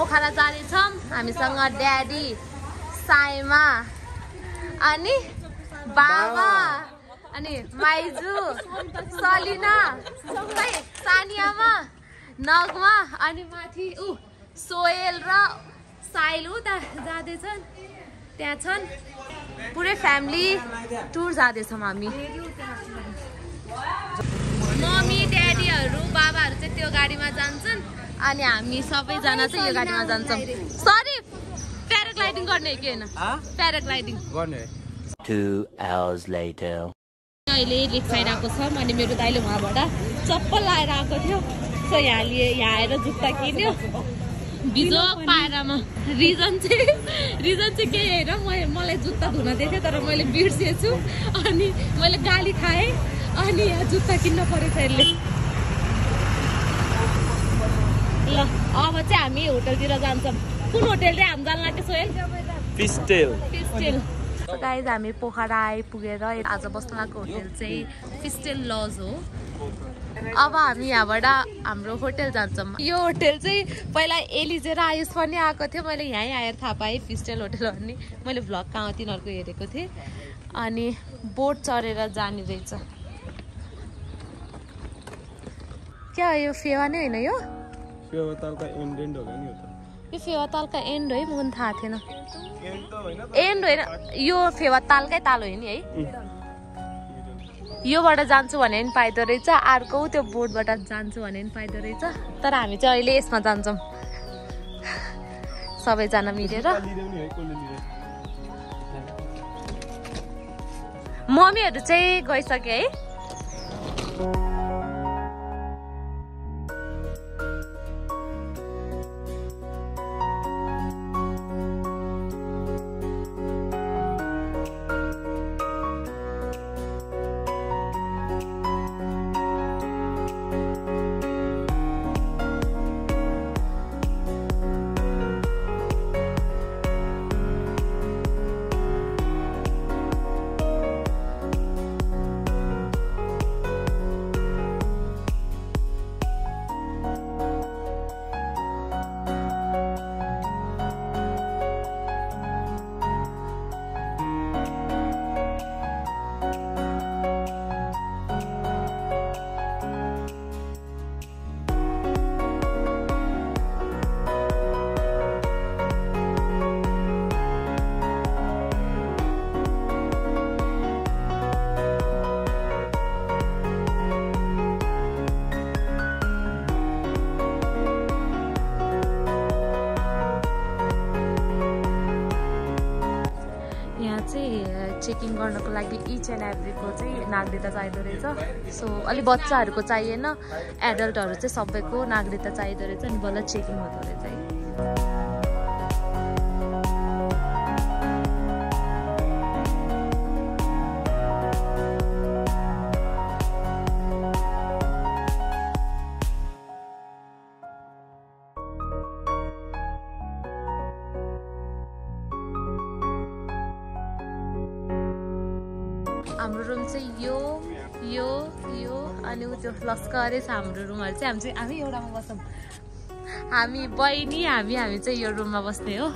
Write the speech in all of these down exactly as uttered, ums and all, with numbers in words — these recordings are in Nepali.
पोखरा जानेछौँ हामीसँग ड्याडी साइमा अनि बाबा अनि माइजू सलिना सबै सानियामा नगमा अनि माथि उ सोयल र साइल उता जाँदैछन् त्यहाँ छन् पुरै फ्यामिली टुर जाँदैछौँ हामी मम्मी ड्याडीहरू बाबाहरू चाहिँ त्यो गाडीमा जान्छन् अनि हामी सबैजना चाहिँ यो गाडीमा जान्छौँ सरी प्याराग्लाइडिङ गर्ने कि होइन प्याराग्लाइडिङ गर्ने two hours later अहिले लेक आइरहेको छौँ अनि मेरो दाइले उहाँबाट चप्पल लाएर आएको थियो सो यहाँ लिए यहाँ आएर जुत्ता किन्यो बिजोक पाएरमा रिजन चाहिँ रिजन चाहिँ के होइन म मलाई जुत्ता धुन दिएको तर मैले बिर्सेछु अनि मैले गाली खाएँ अनि यहाँ जुत्ता किन्न परेछ यसले ल अब चाहिँ हामी होटलतिर जान्छौँ कुन होटल चाहिँ हामी जान लाग्यो सोयल फिस्टेल फिस्टेल गाइज हामी पोखरा आइपुगेर आज बस्न लागेको होटल चाहिँ फिस्टेल लज हो अब हामी यहाँबाट हाम्रो होटल जान्छौँ यो होटल चाहिँ पहिला एलिजे र आयुष पनि आएको थियो मैले यहीँ आएर थाहा पाएँ फिस्टेल होटल भन्ने मैले भ्लग कहाँ तिनीहरूको हेरेको थिएँ अनि बोट चढेर जाने रहेछ क्या यो फेवा नै होइन यो फेवा तालका एन्ड एन्ड हो नि यो यो फेवा तालका एन्ड है मलाई थाहा थिएन एन्ड होइन यो फेवा तालकै ताल हो नि है योबाट जान्छु भने पनि पाइदो रहेछ अर्को त्यो बोटबाट जान्छु भने पनि पाइदो रहेछ तर हामी चाहिँ अहिले यसमा जान्छौँ सबैजना मिलेर मम्मीहरू चाहिँ गइसके है चेकिङ गर्नको लागि इच एन्ड एभ्रीको चाहिँ नागरिकता चाहिँदो रहेछ सो अलि बच्चाहरूको चाहिएन एडल्टहरू चाहिँ सबैको नागरिकता चाहिँदो रहेछ अनि बल्ल चेकिङ हुँदो रहेछ है हाम्रो रुम चाहिँ यो यो यो अनि त्यो लस्करै छ हाम्रो रुमहरू चाहिँ हामी चाहिँ हामी एउटामा बस्छौँ हामी बहिनी हामी हामी चाहिँ यो रुममा बस्ने हो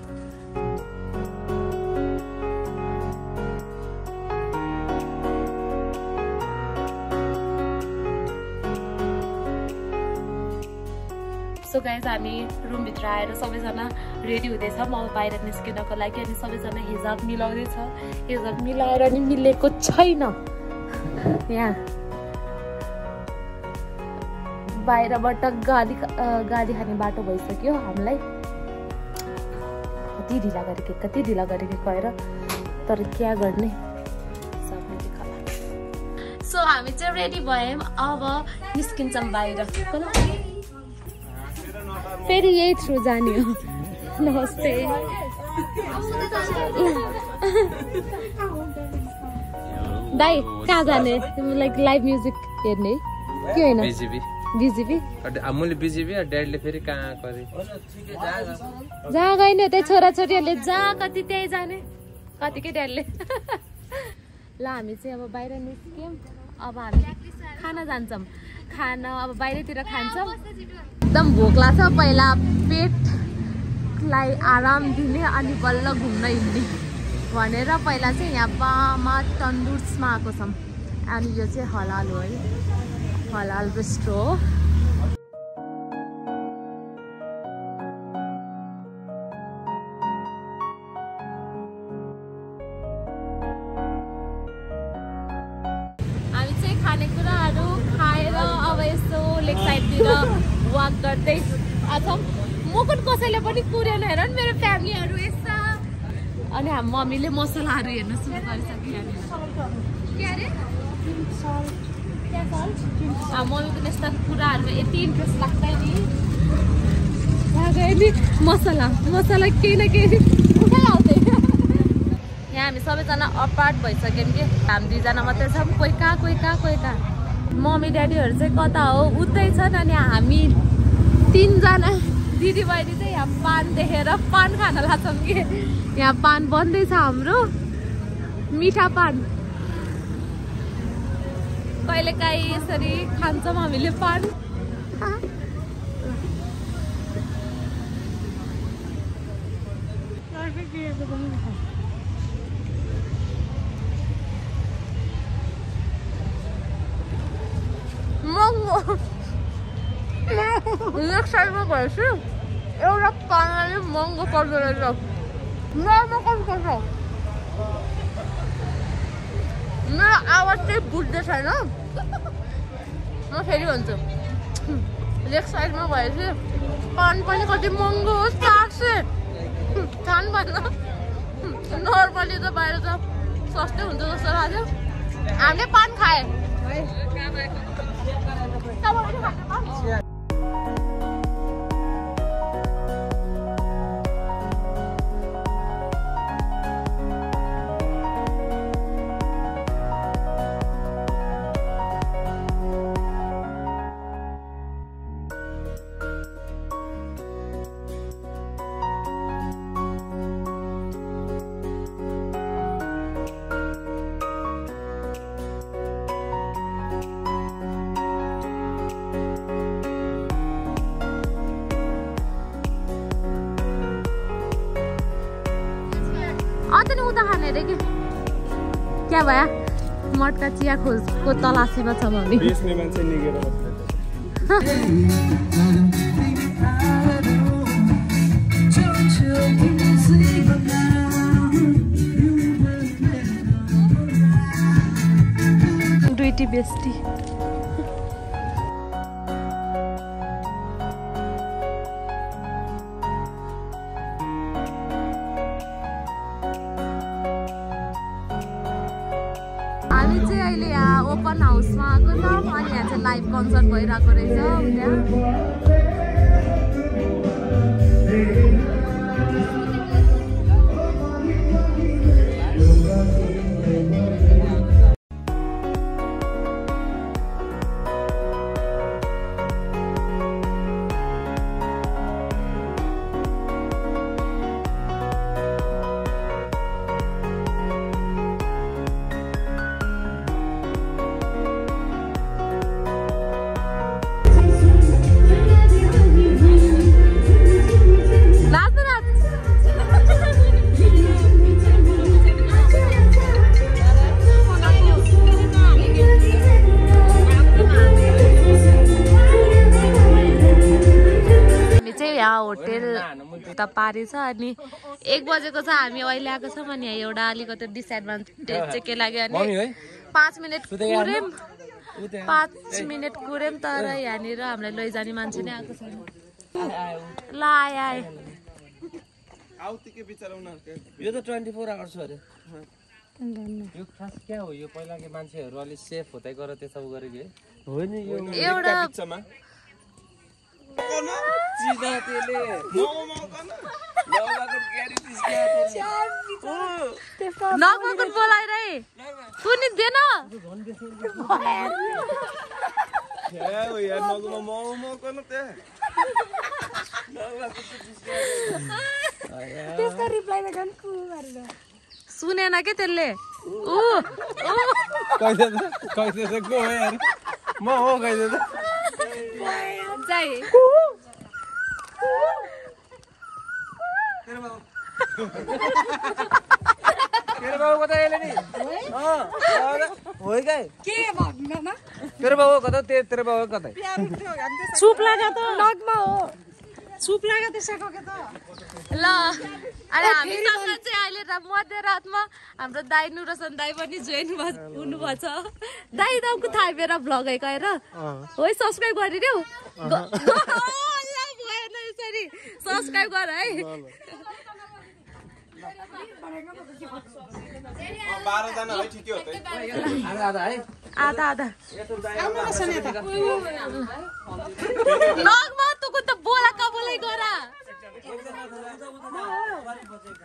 सो गाइज हामी रुमभित्र आएर सबैजना रेडी हुँदैछ म बाहिर निस्किनको लागि अनि सबैजना हिजाब मिलाउँदैछ हिजाब मिलाएर नि मिलेको छैन यहाँ बाहिरबाट गाडी गाडी खाने बाटो भइसक्यो हामीलाई कति ढिला गरेको कति ढिला गरेको गएर तर क्या गर्ने सो हामी चाहिँ रेडी भयौँ अब निस्किन्छौँ बाहिर फेरि यही थ्रु जाने हो नमस्ते दाइ कहाँ जाने लाइक लाइभ म्युजिक हेर्ने के होइन बिजिबी बिजिबी मैले बिजिबी ड्याडीले फेरि कहाँ गरे जहाँ गएन त्यही छोराछोरीहरूले जहाँ कति त्यही जाने कतिकै ड्याडीले ल हामी चाहिँ अब बाहिर निस्क्यौँ अब हामी खाना जान्छौँ खाना अब बाहिरतिर खान्छौँ एकदम भोक लाग्छ पहिला पेट दिमागलाई आराम दिने अनि बल्ल घुम्न हिँड्ने भनेर पहिला चाहिँ यहाँ बामा तन्दुर्समा आएको छौँ। अनि यो चाहिँ हलाल हो है, हलाल रेस्टो हो। हामी चाहिँ खानेकुराहरू खाएर अब यस्तो लेक साइडतिर वाक गर्दै आछौँ। म पनि कसैले पनि कुरेन हेर नि मेरो फ्यामिलीहरू यस्ता। अनि हाम्रो मम्मीले मसलाहरू हेर्न सुरु गरिसक्यो यहाँनिर। के अरे मम्मीको यस्ता कुराहरूमा यति इन्ट्रेस्ट लाग्दैन नि। नि मसला मसला केही न केही उठा आउँदैन। यहाँ हामी सबैजना अपार्ट भइसक्यौँ कि हामी दुईजना मात्रै छौँ। कोही कहाँ कोही कहाँ कोही कहाँ मम्मी ड्याडीहरू चाहिँ कता हो उतै छन्। अनि हामी तिनजना दिदीबहिनी चाहिँ यहाँ पान देखेर पान खान लाग्छौँ कि यहाँ पान बन्दैछ हाम्रो मिठा पान। कहिलेकाहीँ यसरी खान्छौँ हामीले पान। महँगो नेक्स्ट साइडमा भएपछि एउटा पानाले महँगो पर्दो रहेछ। मेरोमा कस्तो छ मेरो आवाज चाहिँ बुझ्दै छैन। म फेरि भन्छु लेफ्ट साइडमा भएपछि पान पनि कति महँगो हो चार सय खानु भएन। नर्मली त बाहिर त सस्तै हुन्छ जस्तो लाग्यो। हामीले पान खाए अतनी उता खाने रे के क्या भया मटका चिया खोजको तलासीमा छौँ हामी। बेच्ने मान्छे निगेर दुईटी बेस्टी हामी चाहिँ अहिले यहाँ ओपन हाउसमा आएको छौँ। अनि यहाँ चाहिँ लाइभ कन्सर्ट भइरहेको रहेछ त्यहाँ। होटेल त पारी छ। अनि एक बजेको छ हामी अहिले आएको छौँ। अनि एउटा अलिकति डिसएडभान्टेज चाहिँ के लाग्यो भने पाँच मिनट कुरेम पाँच मिनट कुरेम तर यहाँनिर हामीलाई लैजाने मान्छे नै आएको छैन। ल आए आए यो त ट्वेन्टी फोर आवर्स हो अरे। यो खास क्या हो यो पहिलाको मान्छेहरू अलिक सेफ हुँदै गएर त्यसो गरेको हो नि। यो एउटा नगुन बोलाएर कुनी देन सुनेन के त्यसले म हो कहिले तेरो बाबु कता यसले नि अँ हो क्या तेरो बाबु कता तेरो बाबु कता चुप लाग्यो त नगमा हो चुप लाग्यो त्यसैको के त ल अरे हामीसँग चाहिँ अहिले त मध्यरातमा हाम्रो दाइ नुरसन दाइ पनि जोइन हुनुभएको छ दाइ दाउको थाहा मेरा भ्लग है गएर हो सब्सक्राइब गरिदेऊ भएन यसरी सब्सक्राइब गर है आधा आधा नगमा तँ त बोला का बोलाइ गर